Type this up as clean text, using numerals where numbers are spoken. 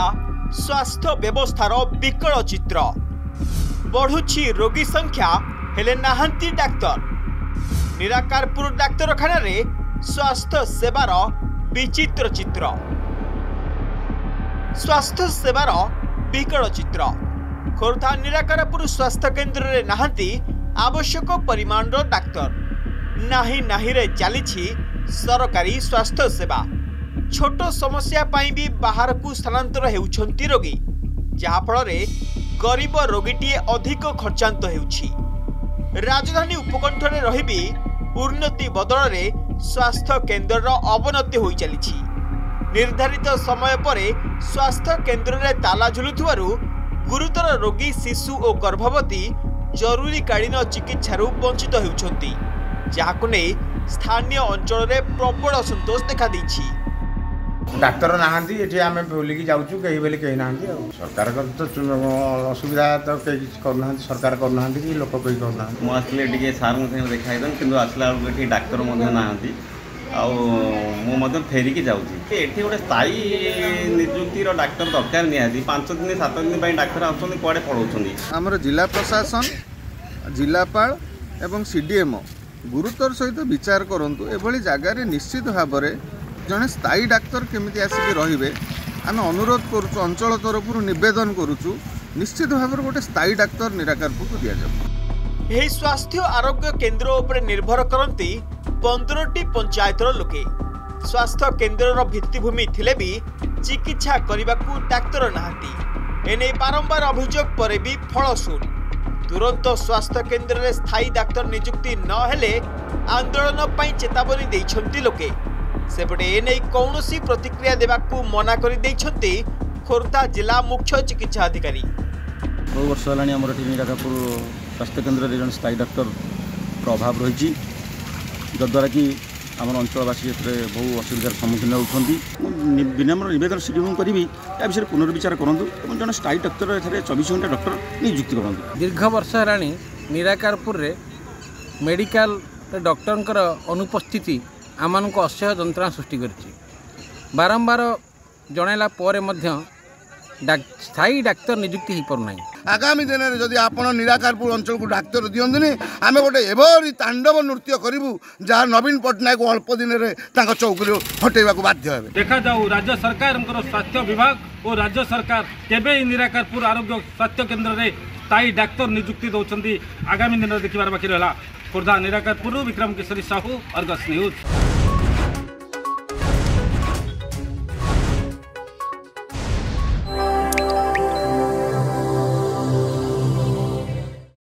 खोर्धा स्वास्थ्य व्यवस्थार विकल चित्र। बढ़ुछि रोगी संख्या हेले नाहंती डाक्तर। निराकारपुर डाक्तरखाना रे स्वास्थ्य सेवार विचित्र चित्र। स्वास्थ्य सेवार विकल चित्र। खोर्धा निराकारपुर स्वास्थ्य केन्द्र रे नाहंती आवश्यक परिमाण डाक्तर। नाही रे चलीछि सरकारी स्वास्थ्य सेवा। छोट समस्या पाई भी बाहर को स्थानांतर हेउछंती रोगी, जहा फल रे गरीब रोगीटीए अधिक खर्चांत हेउछि। राजधानी उपकंठ रे रहिबी उन्नति बदल रे स्वास्थ्य केन्द्र अवनति होई चलीछि। निर्धारित समय परे स्वास्थ्य केन्द्र रे ताला झुलुथिबारु गुरुतर रोगी, शिशु और गर्भवती जरूरीकालीन चिकित्सारू वंचित हेउछंती, जाहाकु नै स्थानीय अंचल रे प्रबल असंतोष देखा दैछि। डाक्तर नाहांती एठी आमे बोलिकी जाउछु कहि बेले कहि नाहांती। सरकार तो असुविधा तो कहि करनाहांती, सरकार करनाहांती कि लोक कहि करनाहांती। मो आसले टिके सार मथे देखाइदन किंतु आसला एठी डाक्तर मधे नाहांती आ मो मधे फेरिकी जाउछि। एठी गोटे स्थायी नियुक्ति रो डाक्तर दरकार नियादी 5 दिन 7 दिन पई डाक्तर आउछन कोडे पढौछन। हमर जिला प्रशासन, जिलापाल एवं सीडीएमओ गुरुतर सहित विचार करंतु एभली जगह रे निश्चित भाव में जड़े स्थायी डाक्तर केमिति आसिक रहिबे आम अनुरोध करुचु। अंचल तरफ निवेदन करुचु निश्चित भाव में गोटे स्थायी डाक्तर निराकारपुर को दिया जाए। यही स्वास्थ्य आरोग्य केन्द्र उपरे निर्भर करती 15टी पंचायतर लोके। स्वास्थ्य केन्द्र भित्तिभूमि थिले भी चिकित्सा करने डाक्तर नाहांती। एने बारंबार अभियोग पर भी फल शून्य। तुरंत स्वास्थ्य केन्द्र रे स्थायी डाक्तर नियुक्ति न हेले आंदोलन पई चेतावनी दैछंती लोके। सेपटे एने कौनसी प्रतिक्रिया देवाकू मना कर दैछंती खोर्धा जिला मुख्य चिकित्सा अधिकारी। बहु वर्ष होलानी हमर निराकारपुर स्वास्थ्य केन्द्र रे जन स्थायी डाक्तर अभाव रही, जद्वारा कि आम अंचलवासी बहु असुविधार सम्मुखीन होती। विनम्र नवेदन सीडीएम करी या विषय पुनर्विचार करूँ और जन स्थायी डाक्तर 24 घंटा डाक्तर नियुक्ति करूँ। दीर्घ वर्ष है निराकारपुर रे मेडिकल डॉक्टर अनुपस्थिति आम असह्य जंत्रणा सृष्टि करिछि। बारंबार जनैला पर स्थायी डाक्तर नियुक्ति हो पारना। आगामी दिन में जदि आप निराकारपुर अंचल को डाक्तर दिंतुनि आम गोटे एवरी तांडव नृत्य करूँ जहाँ नवीन पट्टनायक अल्प दिन में चौकी हटेवा बाध्य हे। देखा जाऊ राज्य सरकार स्वास्थ्य विभाग और राज्य सरकार केबे निराकारपुर आरोग्य स्वास्थ्य केन्द्र में स्थायी डाक्तर नियुक्ति दौरान आगामी दिन में देखिबार बाकी रहा। Khordha Nirakarpur Bikram Keshari Sahu, Argus news.